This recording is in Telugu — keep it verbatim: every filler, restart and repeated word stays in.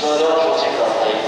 それではご注意ください。